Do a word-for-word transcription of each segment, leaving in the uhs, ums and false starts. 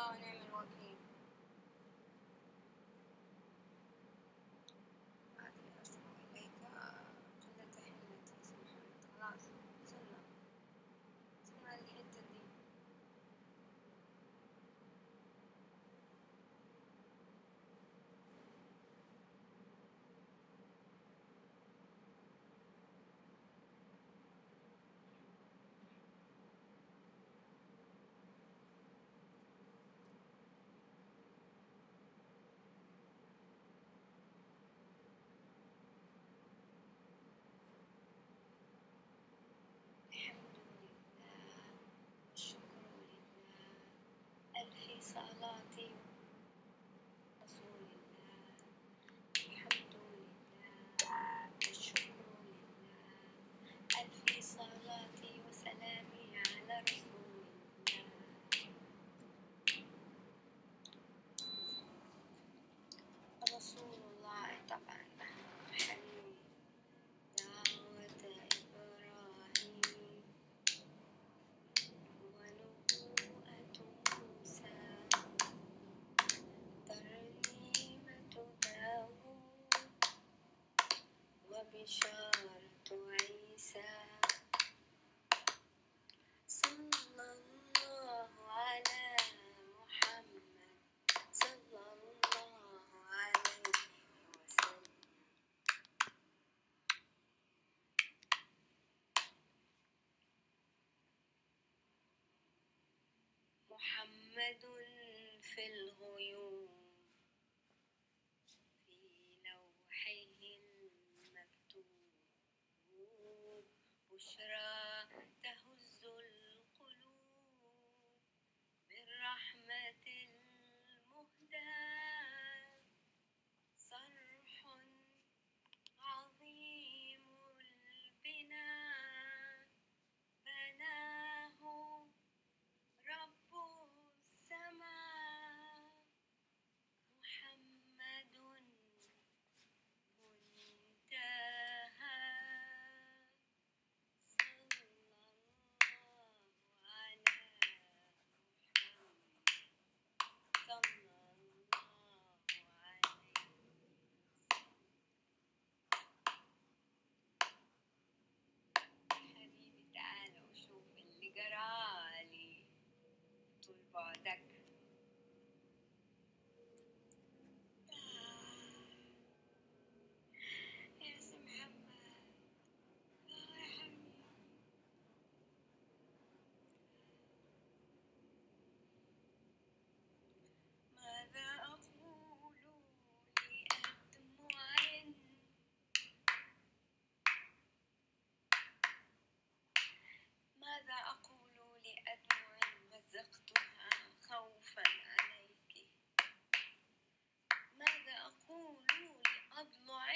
الله ونعم الوكيل. هذه أرجو إليك جل تحياتي سبحانك. خلاص وصلنا وصلنا للحتة دي. الحمد لله والشكر لله، ألف صلاة رسول الله. الحمد لله والشكر لله، ألف صلاة وسلام على رسول الله. رسول الله طبعا حنين دعوة إبراهيم ونبوءة موسى ترنيمة داود وبشارة عيسى. صلى الله على محمد صلى الله عليه وسلم. محمد في الغيوم في لوحه المكتوب، بشرى تهز القلوب بالرحمة المهداة. صرح عظيم البناء بناه رب السماء. محمد منتهى. صلى الله على محمد صلى الله عليه. حبيبي تعال وشوف اللي جرالي طول بعدك. يا سي محمد يا حبيبي. ماذا أقول لأدمع ماذا أقول لأدمع مزقتها خوفا عليك؟ ماذا أقول لأضلع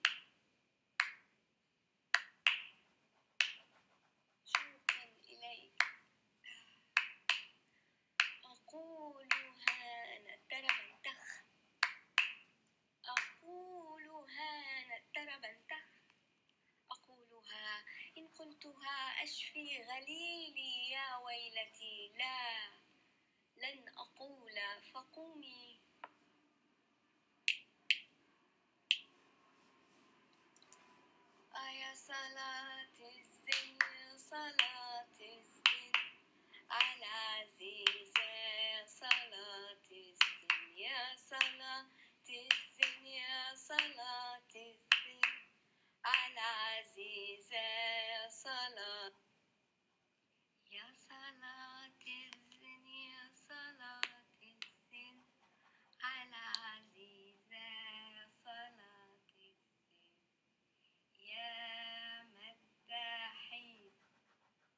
شوقا إليك؟ أقولها نترى بنتخ أقولها نترى بنتخ أقولها إن قلتها أشفي غليلي يا ويلتي. لا لن أقول فقومي. آيا صلاة الزين صلاة الزين على عزيزة صلاة الزين يا صلاة الزين يا صلاة الزين على عزيزة صلاة يا صلاة الزين يا صلاة الزين على عزيزة صلاة الزين. يا مداحين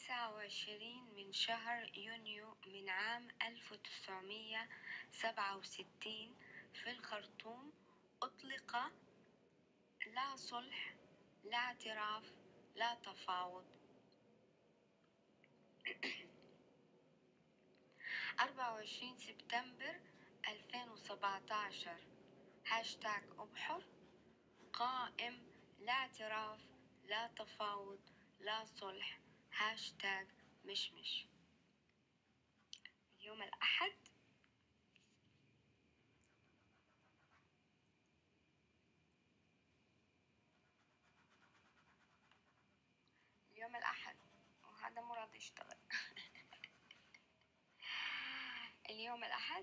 تسعة وعشرين من شهر يونيو من عام ألف وتسعمائة وسبعة وستين في الخرطوم أطلق لا صلح لا اعتراف لا تفاوض. أربعة وعشرين سبتمبر ألفين وسبعة عشر هاشتاج أبحر قائم لا اعتراف لا تفاوض لا صلح هاشتاج مشمش. يوم الأحد اليوم الأحد وهذا مو راضي يشتغل. اليوم الأحد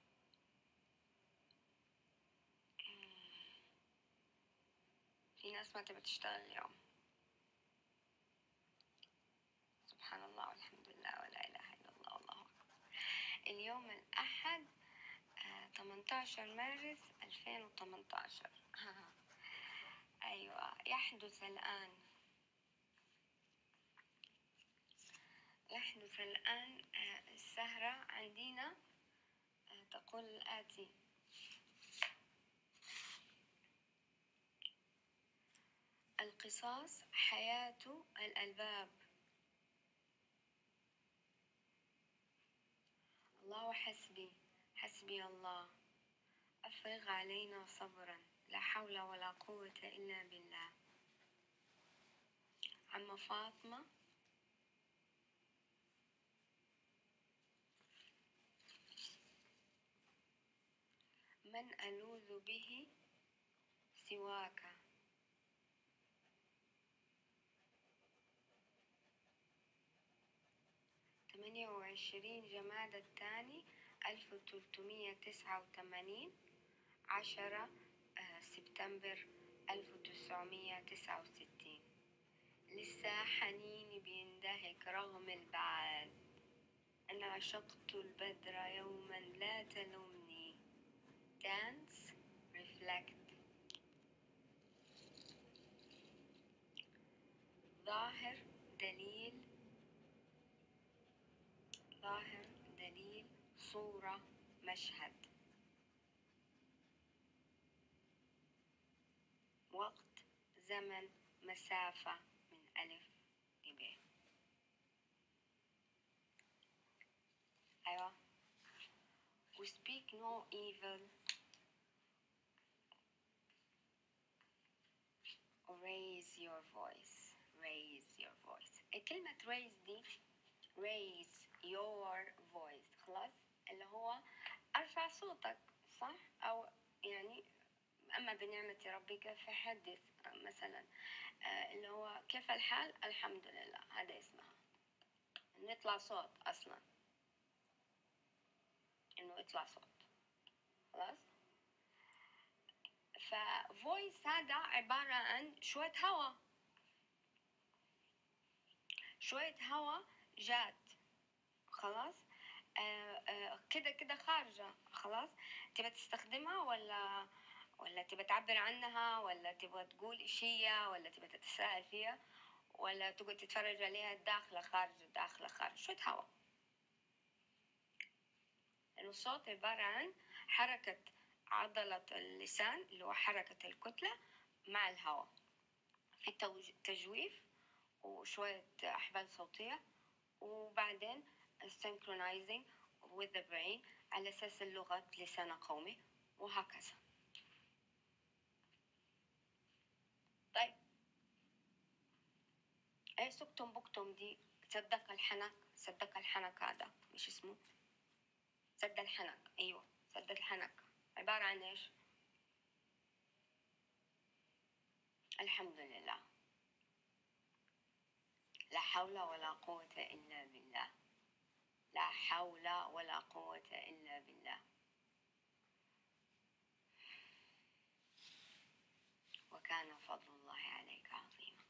في ناس ما تبي تشتغل اليوم. سبحان الله والحمد لله ولا إله إلا الله والله أكبر. اليوم الأحد ثمانية عشر مارس ألفين وثمانية عشر. أيوة يحدث الآن يحدث الآن السهرة عندنا تقول الآتي: القصاص حياة الألباب. الله حسبي حسبي الله أفرغ علينا صبرا لا حول ولا قوة إلا بالله. عم فاطمة من ألوذ به سواك. ثمانية وعشرين جماد الثاني ألف وثلاثمائة وتسعة وثمانين عشرة سبتمبر ألف وتسعمائة وتسعة وستين. لسه حنيني بيندهك رغم البعاد. أنا عشقت البدر يوما لا تلومني. Dance, reflect. ظاهر دليل ظاهر دليل صورة مشهد. وقت زمن مسافة من ألف إلى ب. أيوة. We speak no evil. Raise your voice. Raise your voice. كلمة raise دي raise your voice خلاص اللي هو أرفع صوتك صح؟ أو يعني أما بنعمة ربك فحدث مثلا اللي هو كيف الحال الحمد لله هذا اسمها إنه يطلع صوت أصلا إنه يطلع صوت خلاص. فvoice هذا عبارة عن شوية هوا شوية هوا جات خلاص آه آه كده كده خارجة خلاص. تبى تستخدمها ولا ولا تبى تعبر عنها ولا تبى تقول إشية ولا تبى تتساءل فيها ولا تقعد تتفرج عليها داخلة خارجة داخلة خارجة. شوية هوا. لأنه الصوت عبارة عن حركة عضلة اللسان اللي هو حركة الكتلة مع الهواء في تجويف وشوية أحبال صوتية وبعدين synchronizing with the brain على أساس اللغة لسان قومي وهكذا. طيب ايه سكتم بكتم دي؟ صدق الحنك صدق الحنك هذا مش اسمه سد الحنك. ايوه سد الحنك عبارة عن ايش؟ الحمد لله لا حول ولا قوة إلا بالله. لا حول ولا قوة إلا بالله. وكان فضل الله عليك عظيما.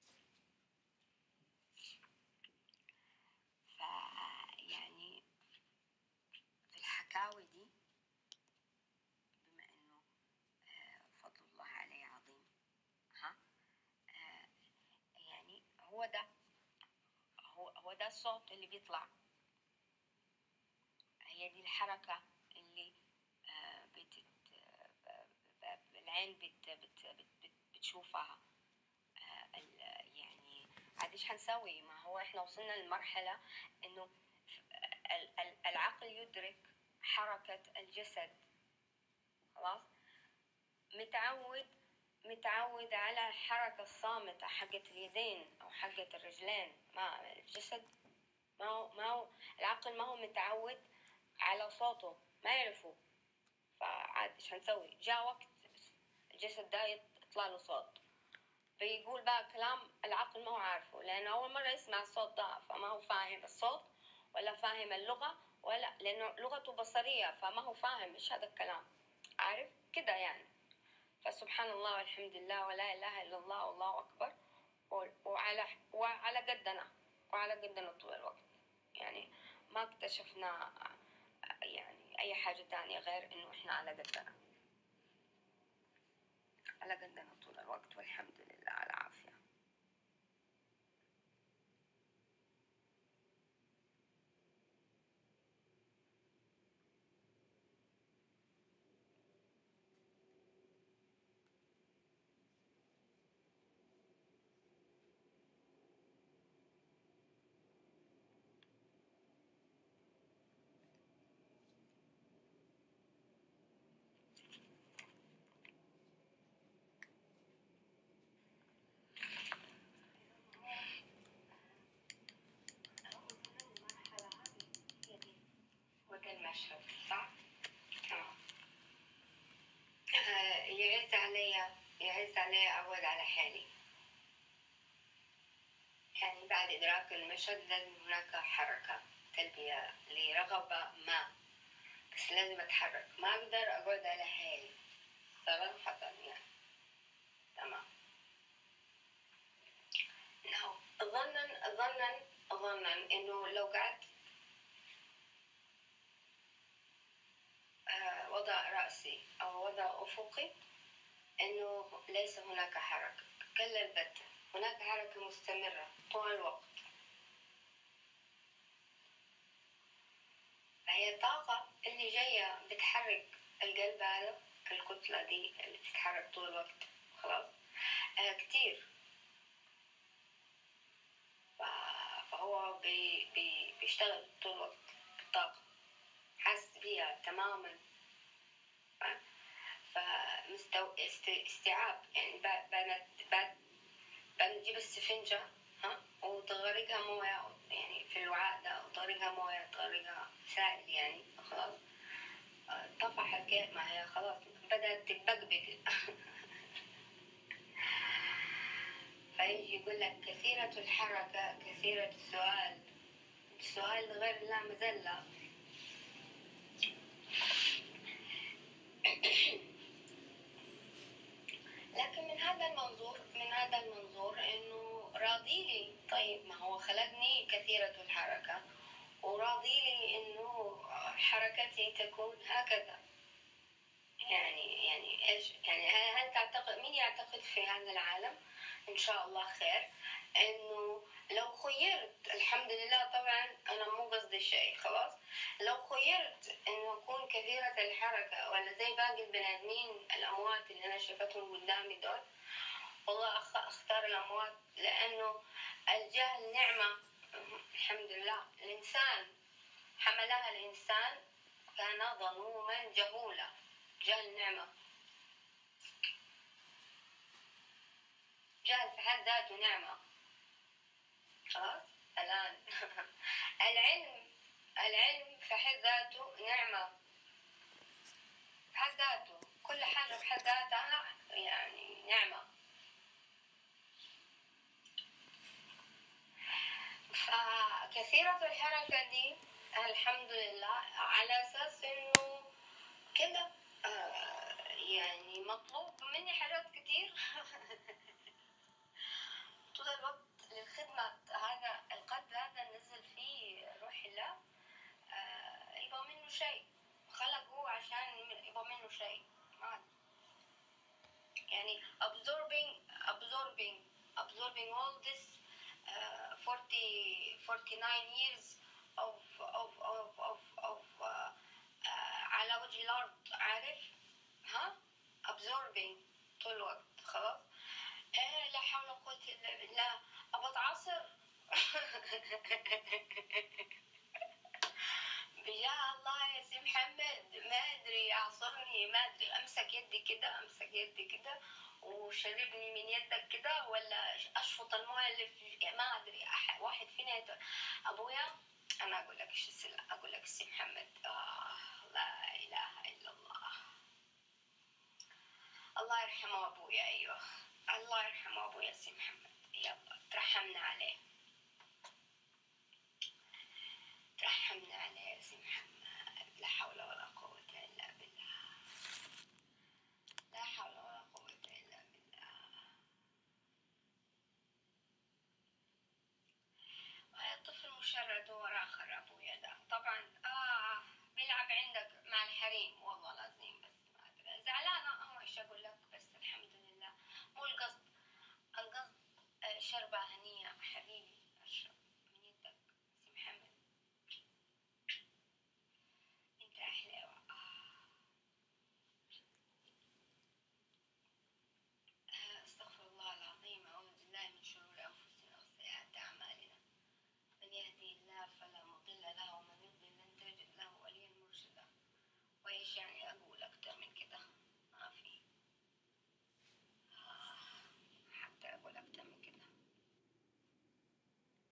فيعني في الحكاوي دي بما إنه فضل الله عليه عظيم ها يعني هو ده هو هو الصوت اللي بيطلع. هي دي الحركة اللي آه بتت العين بت بت بت بتشوفها. آه يعني عاد ايش حنسوي؟ ما هو احنا وصلنا لمرحلة انه العقل يدرك حركة الجسد، خلاص متعود متعود على الحركة الصامتة حقت اليدين أو حقت الرجلين. ما الجسد ما هو ما هو العقل ما هو متعود على صوته، ما يعرفه. فعاد إيش هنسوي؟ جاء وقت الجسد ده يطلع له صوت، بيقول بقى كلام العقل ما هو عارفه، لأنه أول مرة يسمع الصوت ده، فما هو فاهم الصوت ولا فاهم اللغة، ولا لأنه لغته بصرية فما هو فاهم إيش هذا الكلام، عارف كده يعني. فسبحان الله والحمد لله ولا إله إلا الله والله أكبر، وعلى وعلى قدنا وعلى قدنا طول الوقت. يعني ما اكتشفنا يعني أي حاجة تانية غير إنه إحنا على قدنا على قدنا طول الوقت، والحمد لله على العافية. المشهد صح؟ آه. يعز علي يعز علي أعود على حالي. يعني بعد إدراك المشهد لازم هناك حركة، تلبية لرغبة ما، بس لازم أتحرك، ما أقدر أقعد على حالي صراحة يعني. تمام. ظنا ظنا ظنا إنه لو قعدت آه وضع رأسي أو وضع أفقي إنه ليس هناك حركة، كلا البتة، هناك حركة مستمرة طول الوقت. فهي الطاقة اللي جاية بتحرك القلب هذا، الكتلة دي اللي بتتحرك طول الوقت، خلاص آه كتير. فهو بي بي بيشتغل طول الوقت بالطاقة، حاسس بيها تماما. فمستو استيعاب يعني. بعد بعد بعد بعد نجيب السفنجة ها وتغرقها موية يعني في الوعاء ده، وتغرقها موية، تغرقها سائل يعني، خلاص طفح كيف ما هي خلاص بدأت تتبقبق. فيجي يقول لك كثيرة الحركة كثيرة السؤال، السؤال غير لا مزلة. لكن من هذا المنظور من هذا المنظور إنه راضيلي، طيب ما هو خلقني كثيرة الحركة وراضيلي إنه حركتي تكون هكذا. يعني يعني إيش يعني؟ هل تعتقد مين يعتقد في هذا العالم إن شاء الله خير إنه لو خيرت، الحمد لله طبعا أنا مو قصدي شيء، خلاص لو خيرت إنه أكون كثيرة الحركة ولا زي باقي البني آدمين الأموات اللي أنا شفتهم قدامي دول، والله أختار الأموات، لأنه الجهل نعمة الحمد لله. الإنسان حملها الإنسان كان ظلوما جهولا، جهل نعمة، جهل في حد ذاته نعمة، خلاص الآن. العلم العلم في حد ذاته نعمة، في حد ذاته كل حاجة في حد ذاتها يعني نعمة. فكثيرة الحركة دي الحمد لله على أساس إنه كده آه يعني مطلوب مني حاجات كتير طول الوقت للخدمة. هذا القلب هذا نزل فيه روح الله، آه يبغى منه شيء، خلقه عشان يبغى منه شيء، يعني absorbing absorbing absorbing all this uh, forty forty-nine years of of of of of uh, آه، على وجه الأرض، عارف؟ ها؟ absorbing طول الوقت. خلاص؟ آه لا حول ولا قوة إلا بالله. أبى أتعصر. بجاه الله يا سي محمد، ما ادري اعصرني، ما ادري، امسك يدي كده، امسك يدي كده وشربني من يدك كده، ولا اشفط المويه اللي في، ما ادري. أح... واحد فينا يت... ابويا، انا اقول لك ايش السلة. اقول لك سي محمد، آه لا اله الا الله. الله يرحمه ابويا. ايوه الله يرحمه ابويا سي محمد، يلا ترحمنا عليه.